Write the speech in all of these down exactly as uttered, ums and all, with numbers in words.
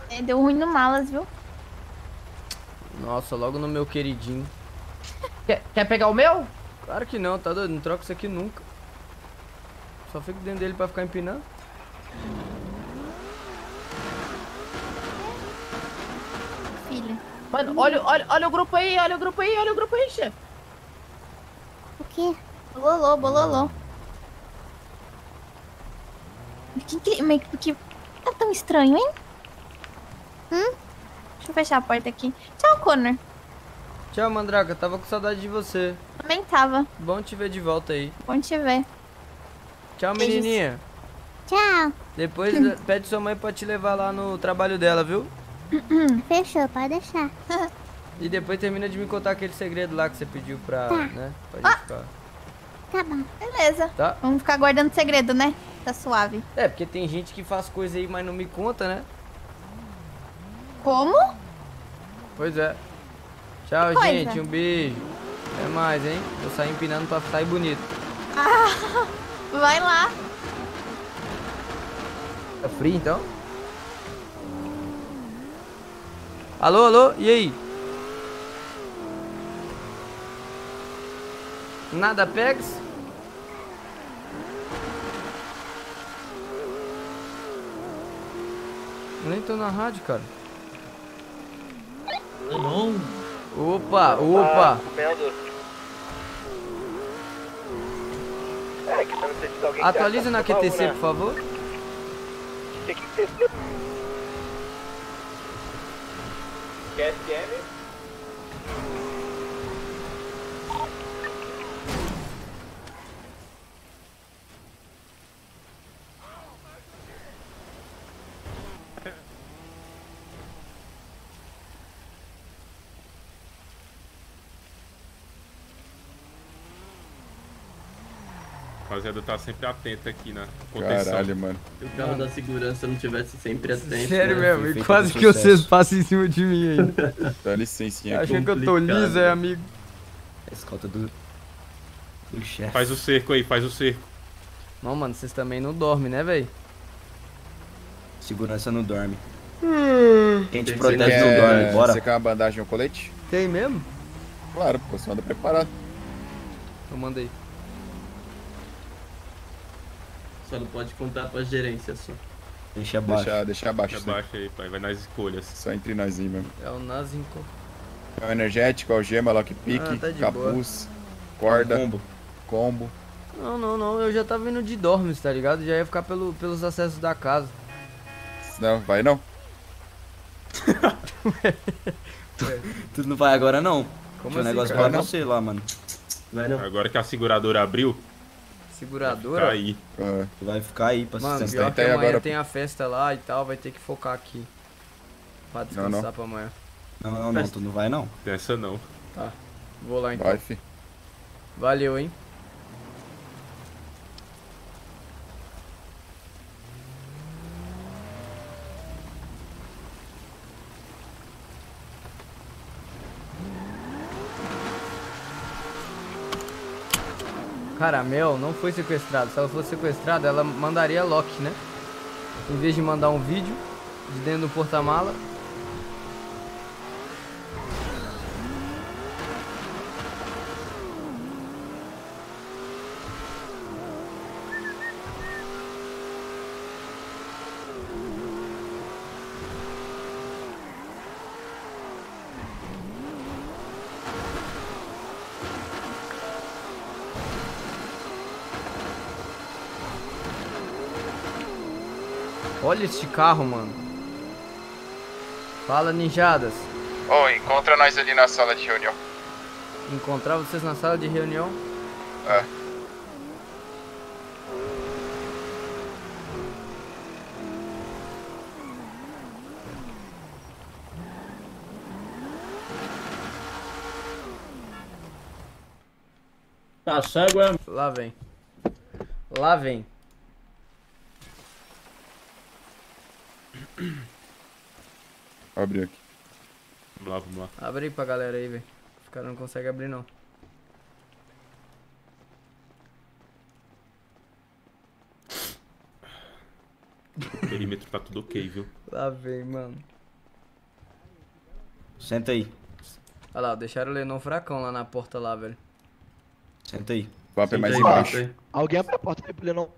É, deu ruim no malas, viu? Nossa, logo no meu queridinho. Quer, quer pegar o meu? Claro que não, tá doido? Não troca isso aqui nunca. Só fico dentro dele pra ficar empinando. Filha. Mano, olha, olha, olha o grupo aí, olha o grupo aí, olha o grupo aí, chefe. O quê? Bololô, bololô. Que, que, mas por que tá tão estranho, hein? Hum? Deixa eu fechar a porta aqui. Tchau, Connor. Tchau, Mandraka. Tava com saudade de você. Também tava. Bom te ver de volta aí. Bom te ver. Tchau, Beijos. menininha. Tchau. Depois eh, pede sua mãe pra te levar lá no trabalho dela, viu? Fechou, pode deixar. E depois termina de me contar aquele segredo lá que você pediu pra, Tá. né? Pra gente ficar. Tá bom. Beleza. Tá? Vamos ficar guardando segredo, né? Tá suave. É, porque tem gente que faz coisa aí, mas não me conta, né? Como? Pois é. Tchau, Coisa. gente. Um beijo. Até mais, hein? Vou sair empinando pra sair bonito. Ah, vai lá. Tá frio, então? Alô, alô? E aí? Nada pegs? Eu nem tô na rádio, cara. Não. Opa, opa. É, que não sei se alguém Atualiza na quer Q T C, né? por favor. Tem que ter. Q S M? Rapaziada, tá sempre atento aqui na contenção. Caralho, mano. Se o carro da segurança não tivesse sempre atento. Sério né? mesmo, e feito quase com que vocês sucesso. passam em cima de mim ainda. Dá licencinha aqui. Achando que eu tô complicado. liso, é, amigo? A escolta do, do chefe. Faz o cerco aí, faz o cerco. Não, mano, vocês também não dormem, né, velho? Segurança não dorme. Quem te Tem que protege ser- não Quer- dorme, bora. Você quer uma bandagem ou colete? Tem mesmo? Claro, pô, você anda preparado. Eu mandei. Só não pode contar pra gerência só. Deixa abaixo. Deixa, deixa abaixo. Deixa isso aí. abaixo aí, pai. Vai nas escolhas. Só entre nós aí mesmo. É o Nazinco. É o energético, algema, lockpick, Ah, tá de capuz, corda, Combo. combo. Não, não, não. Eu já tava indo de dormes, tá ligado? Já ia ficar pelo, pelos acessos da casa. Não, vai não. Tu não vai agora não. Como Tinha um assim, negócio cara? pra Não. você lá, mano. Vai não. Agora que a seguradora abriu, vai Seguradora? ficar aí. Ah, Tu vai ficar aí pra Mano, sustentar. pior que aí amanhã agora- tem a festa lá e tal, vai ter que focar aqui. Pra descansar Não, não. pra amanhã. Não, não, não, tu não vai não. Dessa não. Tá. Vou lá então. vai, fi. Valeu, hein? Cara, a Mel não foi sequestrada. Se ela fosse sequestrada, ela mandaria Loki, né? Em vez de mandar um vídeo de dentro do porta-mala. Olha este carro, mano. Fala, ninjadas. Ô, encontra nós ali na sala de reunião. Encontrar vocês na sala de reunião? É. Tá cego, é? Lá vem. Lá vem. Abre aqui. Vamos lá, vamos lá. Abre aí pra galera aí, velho. Os caras não conseguem abrir, não. O perímetro tá tudo ok, viu? Lá vem, mano. Senta aí. Olha lá, deixaram o Lenon fracão lá na porta lá, velho. Senta aí. O papo é mais Aí, embaixo. aí. Alguém abre a porta aí pro Lenon.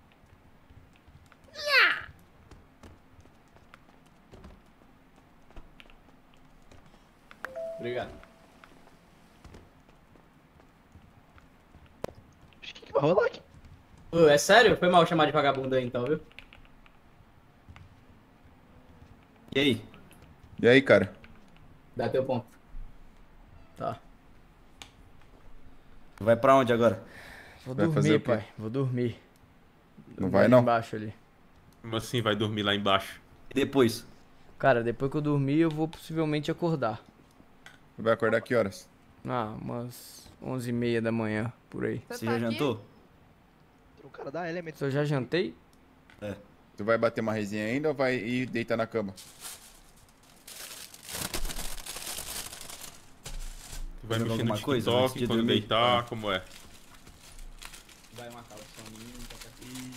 Obrigado. O que que vai rolar aqui? Ô, é sério? Foi mal chamar de vagabundo aí então, viu? E aí? E aí, cara? Dá teu ponto. Tá. Vai pra onde agora? Vou Vai fazer dormir, o quê? pai. Vou dormir. Não Vou vai, ali não? embaixo ali. Como assim vai dormir lá embaixo? E depois? Cara, depois que eu dormir, eu vou possivelmente acordar. Vai acordar que horas? Ah, umas onze e meia da manhã, por aí. Você já jantou? O cara da Element. Se eu já jantei? Tu vai bater uma resenha ainda ou vai ir deitar na cama? Tu vai Fazendo mexer no alguma coisa antes TikTok de quando dormir? deitar, Ah. como é? Vai matar o soninho, toca aqui.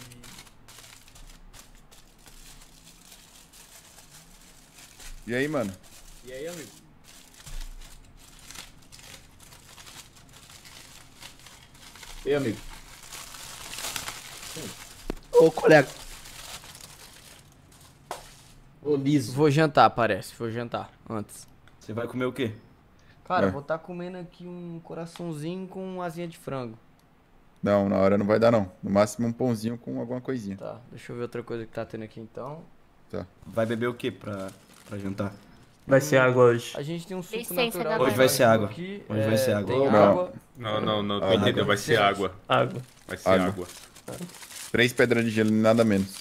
E aí, mano? E aí, amigo? E aí, amigo? Ô, colega. Ô, liso. Vou jantar, parece. Vou jantar antes. Você vai comer o quê? Cara, É. vou estar comendo aqui um coraçãozinho com asinha de frango. Não, na hora não vai dar não. No máximo um pãozinho com alguma coisinha. Tá, deixa eu ver outra coisa que tá tendo aqui então. Vai beber o quê pra, pra jantar? Vai ser água hoje. A gente tem um suco Licença, natural. dona Hoje vai ser água. Aqui, Hoje é, vai ser água. Tem Não. água. Não, não, não, tu Ah, entendeu? Vai ser água. Água. Vai ser Água. água. Três pedras de gelo, nada menos.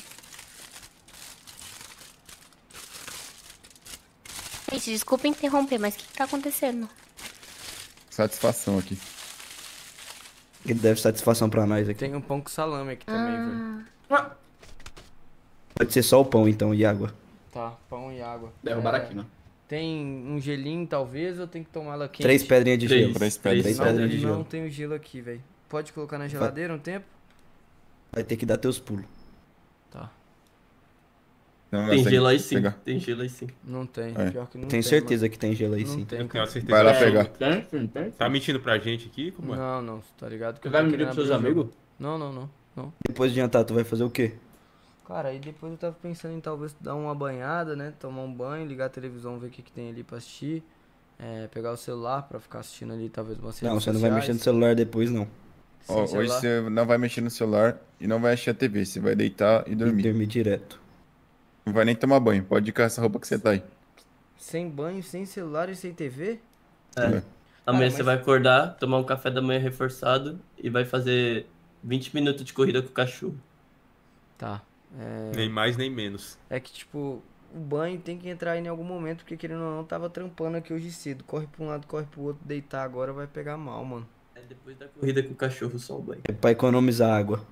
Gente, desculpa interromper, mas o que, que tá acontecendo? Satisfação aqui. Ele deve satisfação pra nós aqui. Tem um pão com salame aqui também, velho. Ah, Pode ser só o pão então e água. Tá, pão e água. Derrubaram É, aqui, né? Tem um gelinho, talvez, ou tem que tomar ela quente? Três pedrinhas de Três. gelo. Três pedras. Três Não, pedrinhas de não gelo. tenho gelo aqui, velho. Pode colocar na geladeira um tempo? Vai ter que dar teus pulos. Tá. Não, Tem essa gelo aí aqui, sim. Tem que Tem gelo aí sim. Não tem. É. Pior que não Tenho tem. certeza que tem gelo aí Não sim. tem, Eu tenho cara. a certeza. Vai lá que- pegar. Tem, sim, tem. Tá mentindo pra gente aqui? Como é? Não, não, tá ligado? Que Tu eu vai tô mentir querendo pros seus abrir o jogo. amigos? Não, não, não, não. Depois de jantar, tu vai fazer o quê? Cara, aí depois eu tava pensando em talvez dar uma banhada, né? Tomar um banho, ligar a televisão, ver o que, que tem ali pra assistir. É, pegar o celular pra ficar assistindo ali talvez umas redes Não, você não vai sociais. mexer no celular depois não. Sem Ó, hoje celular. você não vai mexer no celular e não vai assistir a T V. Você vai deitar e E dormir. dormir direto. Não vai nem tomar banho. Pode ir com essa roupa que você tá aí. Sem banho, sem celular e sem T V? É. Amanhã Cara, você mas- vai acordar, tomar um café da manhã reforçado e vai fazer vinte minutos de corrida com o cachorro. Tá. É, Nem mais, nem menos. é que tipo, o banho tem que entrar aí em algum momento, porque querendo ou não, tava trampando aqui hoje cedo. Corre pra um lado, corre pro outro, deitar agora vai pegar mal, mano. É depois da corrida com o cachorro, só o banho. É pra economizar água.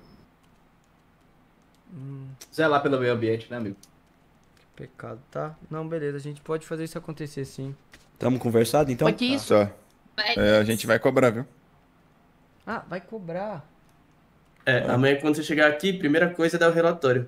Hum, Zelar pelo meio ambiente, né, amigo? que pecado, tá? Não, beleza, a gente pode fazer isso acontecer sim. Tamo conversado então? Foi que isso? Só. É, a gente vai cobrar, viu? Ah, vai cobrar. É, amanhã quando você chegar aqui, primeira coisa é dar o relatório.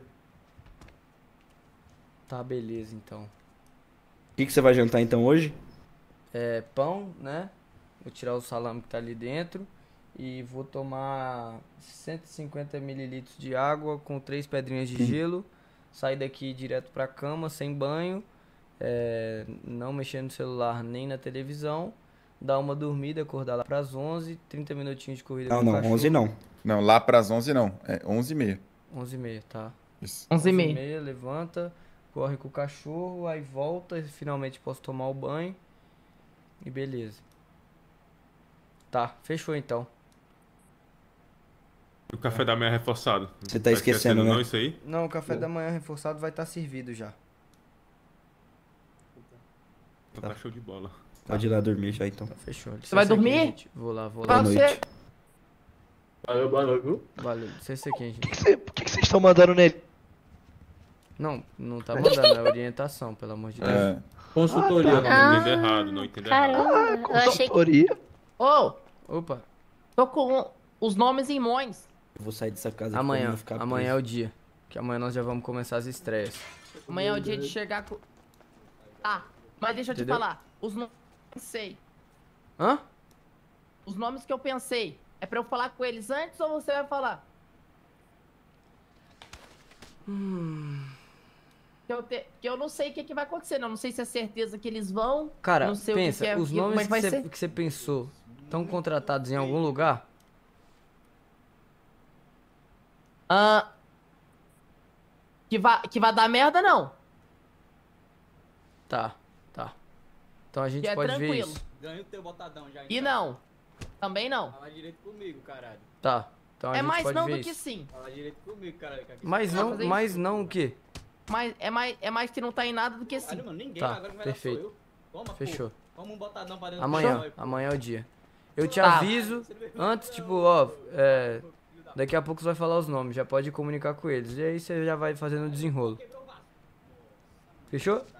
Tá, beleza, então. O que, que você vai jantar então hoje? É pão, né? Vou tirar o salame que tá ali dentro. E vou tomar cento e cinquenta mililitros de água com três pedrinhas de gelo. Sair daqui direto pra cama, sem banho. É, não mexer no celular nem na televisão. Dar uma dormida, acordar lá pras onze. trinta minutinhos de corrida Não, com o não, cachorro. onze não. Não, lá pras onze não. É onze e meia. onze e meia, tá. Isso. onze e onze e meia. meia, levanta, corre com o cachorro, aí volta, e finalmente posso tomar o banho. E beleza. Tá, fechou então. O café da manhã reforçado. Você tá esquecendo, né? Não, isso aí? Não, o café da manhã reforçado vai estar servido já. Então tá show de bola. Pode ir lá dormir já então. Tá, fechou. Você vai Licença aqui, dormir? gente. Vou lá, vou Boa lá. Pra noite. você. Valeu, boa noite, viu? Valeu, licença aqui, gente. Por que você- Por que que vocês estão mandando nele? Não, não tá mandando, é orientação, pelo amor de Deus. É, Consultoria. Ah, Não entendo errado, não entendo errado. caramba. Eu achei que... Consultoria. Ô, Opa, tô com os nomes em mões. Eu vou sair dessa casa aqui pra amanhã, não ficar amanhã é preso. o dia. Que amanhã nós já vamos começar as estreias. Amanhã é o dia de chegar com... Ah, Mas deixa eu Entendeu? te falar. Os nomes que eu pensei. Hã? Os nomes que eu pensei. É pra eu falar com eles antes ou você vai falar? Hum. Que eu, te... que eu não sei o que, que vai acontecer. Não, não sei se é certeza que eles vão. Cara, não sei pensa, o que, que é, os que- como nomes é que vai que ser. você que você pensou estão contratados em algum lugar? Ah, que, vai, que vai dar merda, não. Tá, tá. Então a gente Que é pode ver tranquilo. isso. Ganha o teu botadão já. E então. não. Também não. Fala direito comigo, caralho. Tá. Então a É gente mais pode não ver do que isso. sim. Fala direito comigo, caralho. que aqui Mas só- Não, não, fazer mas isso. não o quê? Mas é mais, é mais que não tá em nada do que sim. Caralho, mano, ninguém. Tá, Agora que vai perfeito. dar sou eu. Toma, Fechou. pô. Toma um botadão pra dentro do Amanhã, teu, pô. amanhã é o dia. Eu te Tá. aviso antes, tipo, ó, é, daqui a pouco você vai falar os nomes, já pode comunicar com eles. E aí você já vai fazendo o desenrolo. Fechou?